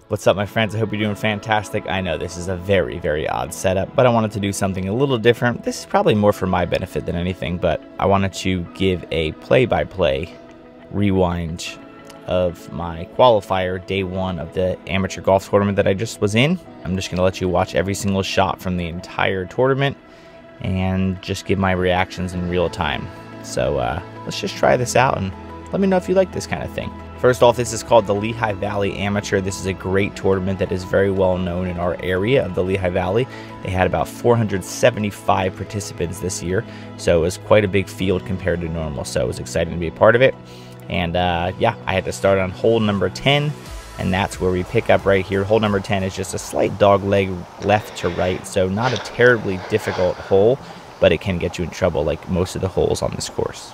What's up, my friends? I hope you're doing fantastic. I know this is a very, very odd setup, but I wanted to do something a little different. This is probably more for my benefit than anything, but I wanted to give a play-by-play rewind of my qualifier day one of the amateur golf tournament that I just was in. I'm just going to let you watch every single shot from the entire tournament and just give my reactions in real time. So let's just try this out and let me know if you like this kind of thing. First off, this is called the Lehigh Valley Amateur. This is a great tournament that is very well known in our area of the Lehigh Valley. They had about 475 participants this year, so it was quite a big field compared to normal, so it was exciting to be a part of it. And yeah, I had to start on hole number 10, and that's where we pick up right here. Hole number 10 is just a slight dog leg left to right, so not a terribly difficult hole, but it can get you in trouble like most of the holes on this course.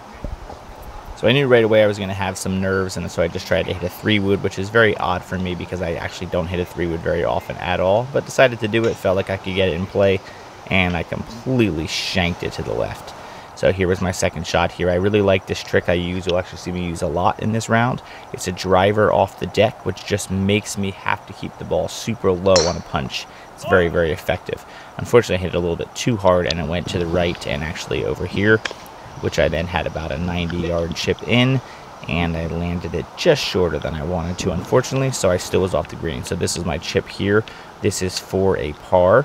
So I knew right away I was going to have some nerves, and so I just tried to hit a 3-wood, which is very odd for me because I actually don't hit a 3-wood very often at all, but decided to do it, felt like I could get it in play, and I completely shanked it to the left. So here was my second shot here. I really like this trick I use. You'll actually see me use a lot in this round. It's a driver off the deck, which just makes me have to keep the ball super low on a punch. It's very, very effective. Unfortunately, I hit it a little bit too hard, and it went to the right and actually over here, which I then had about a 90-yard chip in, and I landed it just shorter than I wanted to, unfortunately, so I still was off the green. So this is my chip here. This is for a par.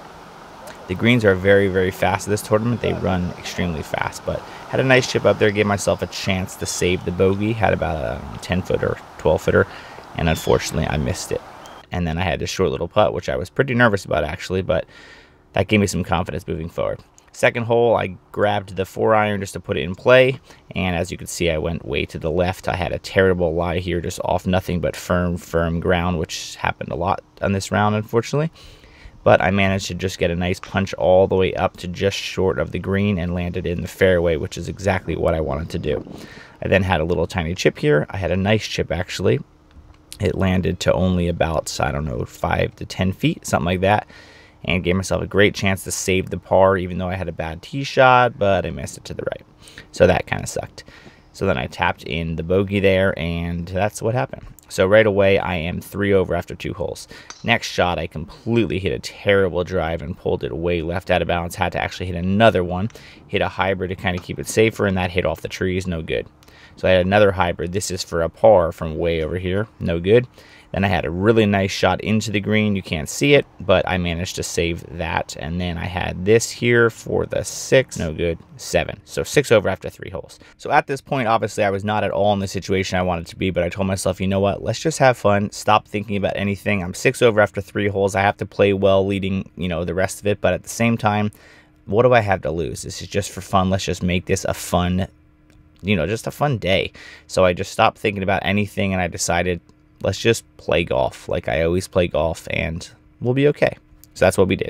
The greens are very, very fast at this tournament. They run extremely fast, but had a nice chip up there, gave myself a chance to save the bogey, had about a 10-footer, 12-footer, and unfortunately I missed it. And then I had this short little putt, which I was pretty nervous about actually, but that gave me some confidence moving forward. Second hole, I grabbed the 4-iron just to put it in play, and as you can see, I went way to the left. I had a terrible lie here, just off nothing but firm ground, which happened a lot on this round, unfortunately. But I managed to just get a nice punch all the way up to just short of the green and landed in the fairway, which is exactly what I wanted to do. I then had a little tiny chip here. I had a nice chip, actually. It landed to only about, I don't know, 5 to 10 feet, something like that, and gave myself a great chance to save the par, even though I had a bad tee shot, but I missed it to the right. So that kind of sucked. So then I tapped in the bogey there, and that's what happened. So right away, I am 3 over after 2 holes. Next shot, I completely hit a terrible drive and pulled it way left out of bounds. Had to actually hit another one, hit a hybrid to kind of keep it safer, and that hit off the trees, no good. So I had another hybrid. This is for a par from way over here, no good. Then I had a really nice shot into the green. You can't see it, but I managed to save that. And then I had this here for the 6, no good, 7. So 6 over after 3 holes. So at this point, obviously, I was not at all in the situation I wanted to be, but I told myself, you know what, let's just have fun. Stop thinking about anything. I'm 6 over after 3 holes. I have to play well leading, the rest of it. But at the same time, what do I have to lose? This is just for fun. Let's just make this a fun, just a fun day. So I just stopped thinking about anything, and I decided, let's just play golf like I always play golf, and we'll be okay. So that's what we did.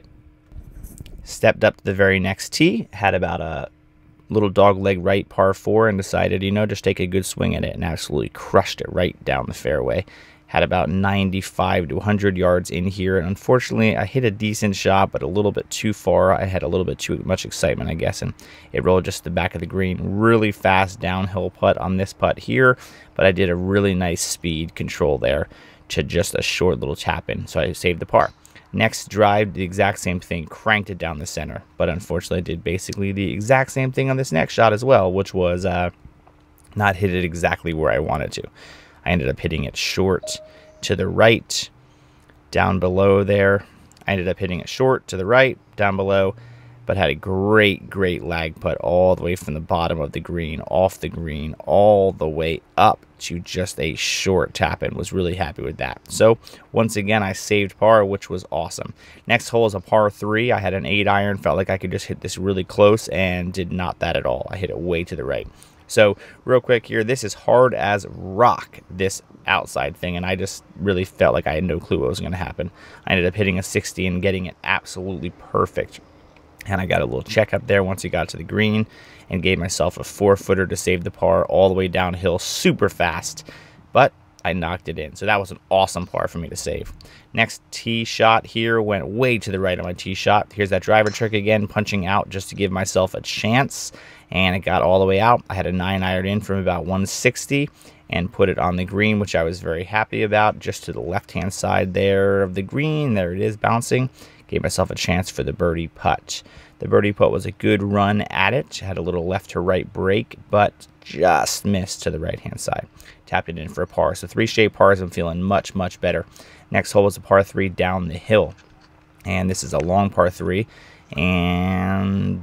Stepped up to the very next tee, had about a little dog leg right par 4, and decided, just take a good swing at it, and absolutely crushed it right down the fairway. Had about 95 to 100 yards in here, and unfortunately I hit a decent shot, but a little bit too far. I had a little bit too much excitement, I guess, and it rolled just the back of the green. Really fast downhill putt on this putt here, but I did a really nice speed control there to just a short little tap in, so I saved the par. Next drive, the exact same thing, cranked it down the center, but unfortunately I did basically the exact same thing on this next shot as well, which was not hit it exactly where I wanted to. I ended up hitting it short to the right, down below there. I ended up hitting it short to the right, down below, but had a great, great lag putt all the way from the bottom of the green, off the green, all the way up to just a short tap-in. Was really happy with that. So once again, I saved par, which was awesome. Next hole is a par 3. I had an 8-iron, felt like I could just hit this really close, and did not that at all. I hit it way to the right. So real quick here, this is hard as rock, this outside thing, and I just really felt like I had no clue what was going to happen. I ended up hitting a 60 and getting it absolutely perfect. And I got a little check up there once he got to the green, and gave myself a 4-footer to save the par all the way downhill super fast. But I knocked it in. So that was an awesome par for me to save. Next tee shot here went way to the right on my tee shot. Here's that driver trick again, punching out just to give myself a chance. And it got all the way out. I had a 9-iron in from about 160 and put it on the green, which I was very happy about, just to the left-hand side there of the green. There it is, bouncing. Gave myself a chance for the birdie putt. The birdie putt was a good run at it. Had a little left to right break, but just missed to the right-hand side. Tapped it in for a par. So 3 straight pars. I'm feeling much, much better. Next hole was a par 3 down the hill. And this is a long par 3. And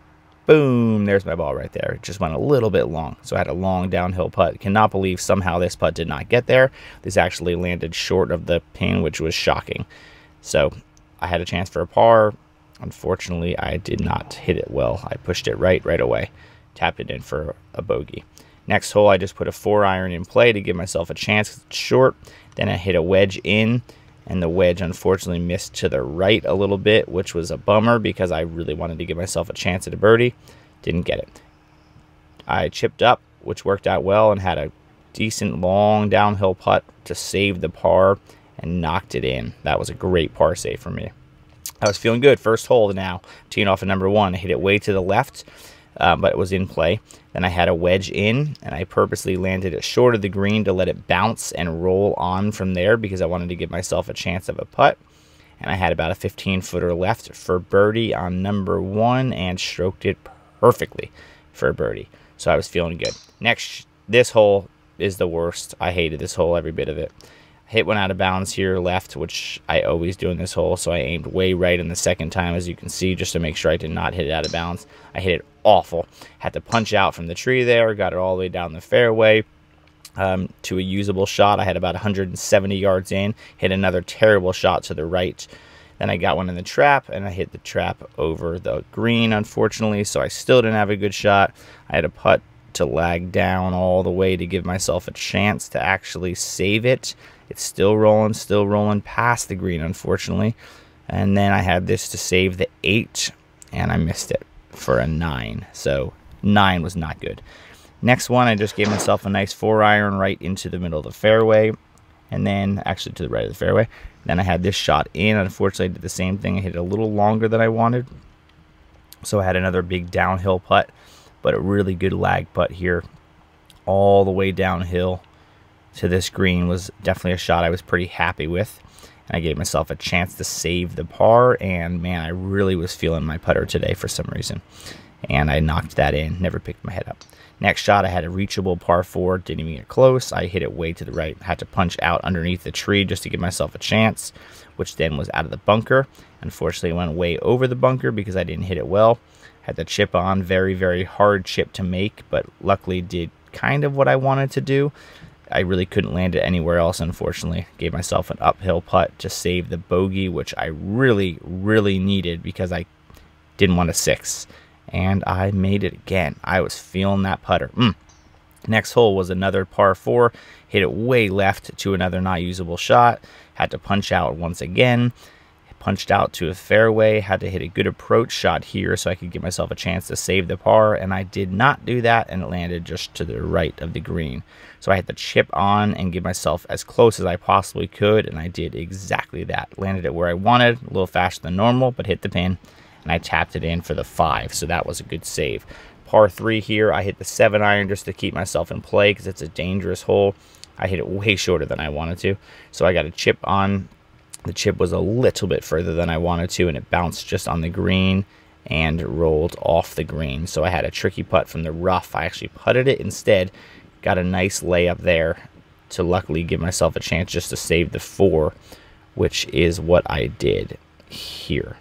boom, there's my ball right there. It just went a little bit long. So I had a long downhill putt. Cannot believe somehow this putt did not get there. This actually landed short of the pin, which was shocking. So I had a chance for a par. Unfortunately, I did not hit it well. I pushed it right away. Tapped it in for a bogey. Next hole, I just put a 4-iron in play to give myself a chance. It's short. Then I hit a wedge in, and the wedge unfortunately missed to the right a little bit, which was a bummer because I really wanted to give myself a chance at a birdie. Didn't get it. I chipped up, which worked out well, and had a decent long downhill putt to save the par and knocked it in. That was a great par save for me. I was feeling good. First hole now, teeing off at number 1. I hit it way to the left, but it was in play. Then I had a wedge in, and I purposely landed it short of the green to let it bounce and roll on from there because I wanted to give myself a chance of a putt. And I had about a 15-footer left for birdie on number 1 and stroked it perfectly for a birdie. So I was feeling good. Next, this hole is the worst. I hated this hole, every bit of it. Hit one out of bounds here left, which I always do in this hole, so I aimed way right in the second time, as you can see, just to make sure I did not hit it out of bounds. I hit it awful. Had to punch out from the tree there, got it all the way down the fairway to a usable shot. I had about 170 yards in, hit another terrible shot to the right. Then I got one in the trap, and I hit the trap over the green, unfortunately, so I still didn't have a good shot. I had a putt to lag down all the way to give myself a chance to actually save it. It's still rolling past the green, unfortunately. And then I had this to save the 8, and I missed it for a 9. So 9 was not good. Next one, I just gave myself a nice 4-iron right into the middle of the fairway, and then actually to the right of the fairway. Then I had this shot in. Unfortunately, I did the same thing. I hit it a little longer than I wanted. So I had another big downhill putt, but a really good lag putt here all the way downhill to this green was definitely a shot I was pretty happy with. And I gave myself a chance to save the par, and man, I really was feeling my putter today for some reason. And I knocked that in, never picked my head up. Next shot, I had a reachable par 4, didn't even get close. I hit it way to the right, had to punch out underneath the tree just to give myself a chance, which then was out of the bunker. Unfortunately, it went way over the bunker because I didn't hit it well. Had the chip on, very hard chip to make, but luckily did kind of what I wanted to do. I really couldn't land it anywhere else, unfortunately. Gave myself an uphill putt to save the bogey, which I really needed because I didn't want a 6. And I made it again. I was feeling that putter. Next hole was another par 4. Hit it way left to another not usable shot. Had to punch out once again. Punched out to a fairway. Had to hit a good approach shot here so I could give myself a chance to save the par. And I did not do that, and it landed just to the right of the green. So I had to chip on and give myself as close as I possibly could, and I did exactly that. Landed it where I wanted, a little faster than normal, but hit the pin, and I tapped it in for the 5, so that was a good save. Par 3 here, I hit the 7-iron just to keep myself in play because it's a dangerous hole. I hit it way shorter than I wanted to, so I got a chip on. The chip was a little bit further than I wanted to, and it bounced just on the green and rolled off the green. So I had a tricky putt from the rough. I actually putted it instead. Got a nice layup there to luckily give myself a chance just to save the 4, which is what I did here.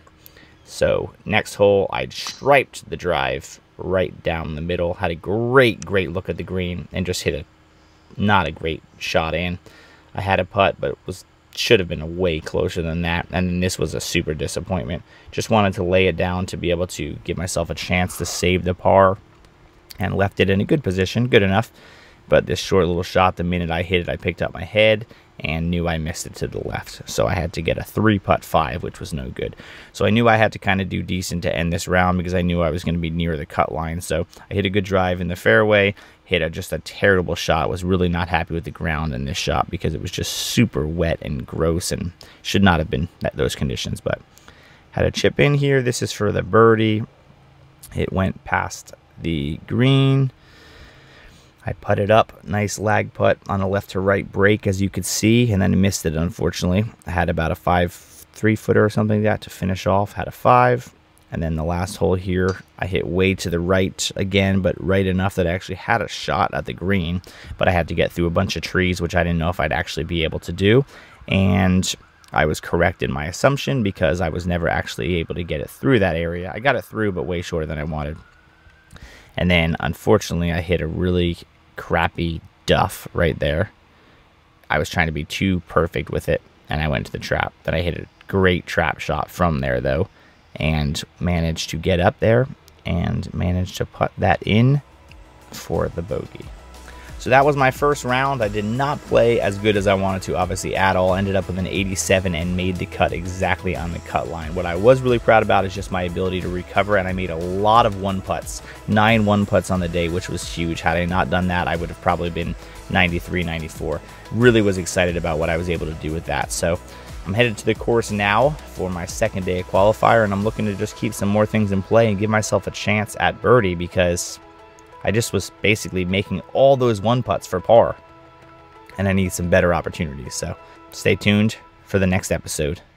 So next hole, I striped the drive right down the middle. Had a great look at the green and just hit not a great shot in. I had a putt, but it should have been way closer than that, and then this was a super disappointment. Just wanted to lay it down to be able to give myself a chance to save the par, and left it in a good position, good enough. But this short little shot, the minute I hit it, I picked up my head and knew I missed it to the left. So I had to get a 3-putt 5, which was no good. So I knew I had to kind of do decent to end this round because I knew I was going to be near the cut line. So I hit a good drive in the fairway, hit just a terrible shot. Was really not happy with the ground in this shot because it was just super wet and gross and should not have been those conditions. But had a chip in here. This is for the birdie. It went past the green. I putted up, nice lag putt on a left to right break, as you could see, and then missed it, unfortunately. I had about a 3-footer or something like that to finish off, had a 5. And then the last hole here, I hit way to the right again, but right enough that I actually had a shot at the green, but I had to get through a bunch of trees, which I didn't know if I'd actually be able to do. And I was correct in my assumption because I was never actually able to get it through that area. I got it through, but way shorter than I wanted. And then, unfortunately, I hit a really crappy duff right there. I was trying to be too perfect with it, and I went to the trap. Then I hit a great trap shot from there, though, and managed to get up there and managed to put that in for the bogey. So that was my first round. I did not play as good as I wanted to, obviously, at all. Ended up with an 87 and made the cut exactly on the cut line. What I was really proud about is just my ability to recover, and I made a lot of 1-putts. 9 1-putts on the day, which was huge. Had I not done that, I would have probably been 93, 94. Really was excited about what I was able to do with that. So I'm headed to the course now for my second day of qualifier, and I'm looking to just keep some more things in play and give myself a chance at birdie, because I just was basically making all those 1-putts for par, and I need some better opportunities. So stay tuned for the next episode.